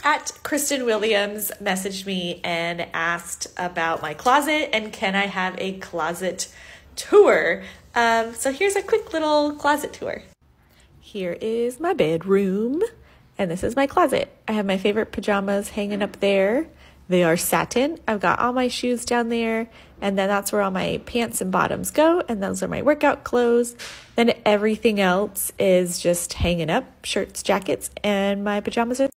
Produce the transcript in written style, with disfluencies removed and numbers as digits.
at Kristen Williams messaged me and asked about my closet and can I have a closet tour. So here's a quick little closet tour. Here is my bedroom and this is my closet. I have my favorite pajamas hanging up there. They are satin. I've got all my shoes down there, and then that's where all my pants and bottoms go, and those are my workout clothes. Then everything else is just hanging up, shirts, jackets, and my pajamas are